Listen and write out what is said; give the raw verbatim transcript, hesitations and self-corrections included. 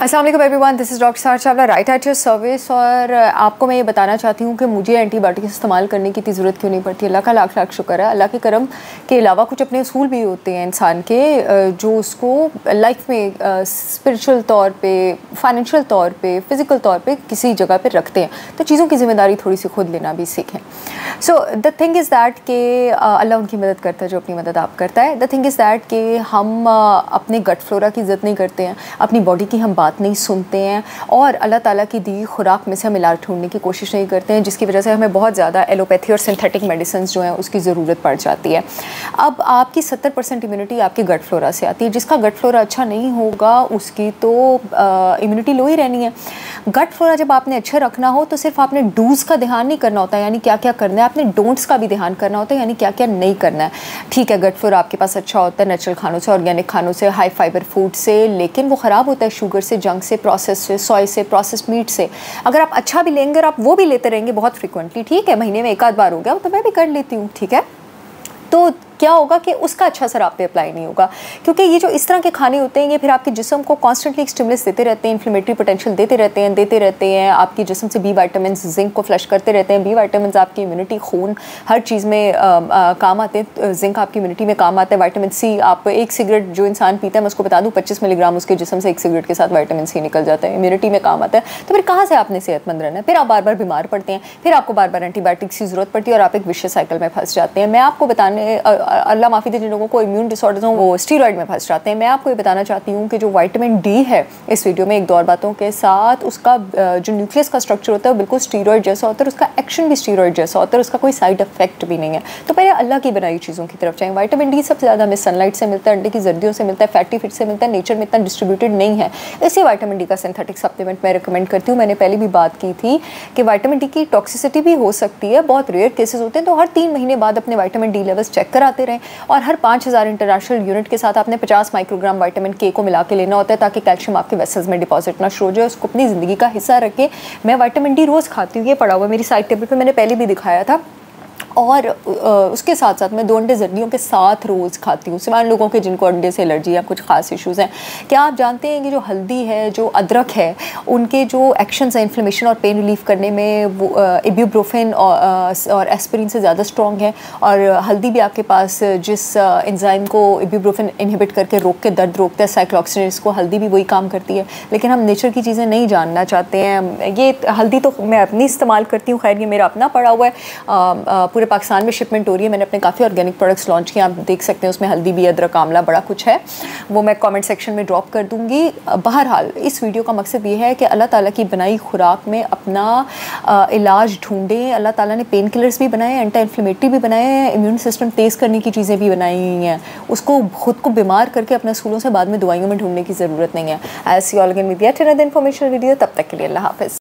अस्सलाम वालेकुम everyone, this is doctor Sara Chawla, right at your service. और आपको मैं ये बताना चाहती हूँ कि मुझे एंटीबायोटिक इस्तेमाल करने की इतनी ज़रूरत क्यों नहीं पड़ती। अल्लाह का लाख लाख शुक्र है। अल्लाह के करम के अलावा कुछ अपने असूल भी होते हैं इंसान के, जो उसको लाइफ में स्पिरिचुअल तौर पे, फाइनेंशियल तौर पे, फ़िज़िकल तौर पे किसी जगह पे रखते हैं। तो चीज़ों की ज़िम्मेदारी थोड़ी सी खुद लेना भी सीखें। So the thing is that कि अल्लाह उनकी मदद करता है जो अपनी मदद आप करता है। द थिंग इज़ दैट कि हम अपने गट फ्लोरा की इज़्ज़त नहीं करते हैं, अपनी बॉडी की हम बात नहीं सुनते हैं और अल्लाह ताला की दी खुराक में से हम इलाज ढूंढने की कोशिश नहीं करते हैं, जिसकी वजह से हमें बहुत ज़्यादा एलोपैथी और सिंथेटिक मेडिसिन जो हैं उसकी ज़रूरत पड़ जाती है। अब आपकी सत्तर परसेंट इम्यूनिटी आपके गट फ्लोरा से आती है। जिसका गट फ्लोरा अच्छा नहीं होगा उसकी तो इम्यूनिटी लो ही रहनी है। गट फ्लोरा जब आपने अच्छा रखना हो तो सिर्फ आपने डूज़ का ध्यान नहीं करना होता, यानी क्या क्या करना है, आपने डोंट्स का भी ध्यान करना होता है, यानी क्या क्या नहीं करना है। ठीक है, गट फ्लोरा आपके पास अच्छा होता है नेचुरल खानों से, ऑर्गेनिक खानों से, हाई फाइबर फूड से, लेकिन वो ख़राब होता है शुगर से, जंक से, प्रोसेस से, सोय से, प्रोसेस मीट से। अगर आप अच्छा भी लेंगे और आप वो भी लेते रहेंगे बहुत फ्रिक्वेंटली, ठीक है, महीने में एक आध बार हो गया तो मैं भी कर लेती हूँ, ठीक है, तो क्या होगा कि उसका अच्छा असर आप पे अप्लाई नहीं होगा। क्योंकि ये जो इस तरह के खाने होते हैं ये फिर आपके जिस्म को कॉन्स्टेंटली स्टिमुलस देते रहते हैं, इन्फ्लेमेटरी पोटेंशियल देते रहते हैं देते रहते हैं आपकी जिस्म से बी वाइटामिन, जिंक को फ्लश करते रहते हैं। बी वाइटामिन आपकी इम्यूनिटी, खून, हर चीज़ में आ, आ, काम आते हैं। जिंक आपकी इम्यूनिटी में काम आता है। वाइटामिन सी, आप एक सिगरेट जो इंसान पीता है, मैं उसको बता दूँ पच्चीस मिलीग्राम उसके जिस्म से एक सिगरेट के साथ वाइटामिन सी निकल जाता है, इम्यूनिटी में काम आता है। तो फिर कहाँ से आपने सेहतमंद रहना है? फिर आप बार बार बीमार पड़ते हैं, फिर आपको बार बार एंटीबायोटिक्स की ज़रूरत पड़ती है और आप एक विशियस साइकिल में फंस जाते हैं। मैं आपको बताने, अल्लाह माफ़ी दे लोगों को इम्यून डिसऑर्डर्स हों वो स्टीरॉयड में फंस जाते हैं। मैं आपको ये बताना चाहती हूँ कि जो विटामिन डी है इस वीडियो में एक दो और बातों के साथ, उसका जो न्यूक्लियस का स्ट्रक्चर होता है वो बिल्कुल स्टीरॉयड जैसा होता है, उसका एक्शन भी स्टीरॉयड जैसा होता है, उसका कोई साइड इफेक्ट भी नहीं है। तो पहले अल्लाह की बनाई चीज़ों की तरफ जाएँ। विटामिन डी सबसे ज़्यादा हमें सनलाइट से मिलता है, अंडे की जर्दियों से मिलता है, फैटी फिट से मिलता है, नेचर में इतना डिस्ट्रीब्यूटेड नहीं है। इसी विटामिन डी का सिंथेटिक सप्लीमेंट मैं रिकमेंड करती हूँ। मैंने पहले भी बात की थी कि विटामिन डी की टॉक्सिसिटी भी हो सकती है, बहुत रेयर केसेस होते हैं। तो हर तीन महीने बाद अपने विटामिन डी लेवल्स चेक कराते रहें और हर पाँच हज़ार इंटरनेशनल यूनिट के साथ आपने पचास माइक्रोग्राम विटामिन के को मिला के लेना होता है ताकि कैल्शियम आपके वेसल्स में डिपॉजिट ना शुरू हो जाए। उसको अपनी ज़िंदगी का हिस्सा रखें। मैं विटामिन डी रोज़ खाती हूँ, ये पड़ा हुआ मेरी साइड टेबल पे, मैंने पहले भी दिखाया था। और उसके साथ साथ मैं दो अंडे जर्दियों के साथ रोज़ खाती हूँ, सिवाय लोगों के जिनको अंडे से एलर्जी या कुछ खास इश्यूज़ हैं। क्या आप जानते हैं कि जो हल्दी है, जो अदरक है, उनके जो एक्शंस हैं इन्फ्लेमेशन और पेन रिलीफ करने में, वो इब्यूप्रोफेन और, और एस्पिरिन से ज़्यादा स्ट्रॉन्ग है। और हल्दी भी आपके पास जिस एंजाइम को इब्यूप्रोफेन इनहिबिट करके रोक के दर्द रोकता है, साइक्लोक्सिन, इसको हल्दी भी वही काम करती है। लेकिन हम नेचर की चीज़ें नहीं जानना चाहते हैं। ये हल्दी तो मैं अपनी इस्तेमाल करती हूँ, खैर ये मेरा अपना पड़ा हुआ है, आ, आ, पूरे पाकिस्तान में शिपमेंट हो रही है। मैंने अपने काफ़ी ऑर्गेनिक प्रोडक्ट्स लॉन्च किए, आप देख सकते हैं उसमें हल्दी भी, अदरक, आंवला, बड़ा कुछ है, वो मैं कमेंट सेक्शन में ड्रॉप कर दूंगी। बहरहाल इस वीडियो का मकसद ये है कि अल्लाह ताला की बनाई खुराक में अपना आ, इलाज ढूंढें। अल्लाह ताला ने पेन किलर्स भी बनाए, एंटी इन्फ्लेमेटरी भी बनाए हैं, इम्यून सिस्टम तेज़ करने की चीज़ें भी बनाई हुई हैं। उसको खुद को बीमार करके अपने असूलों से बाद में दवाइयों में ढूंढने की ज़रूरत नहीं है। ऐसी all again with yet another informational video, तब तक के लिए अल्लाह हाफ़िज़।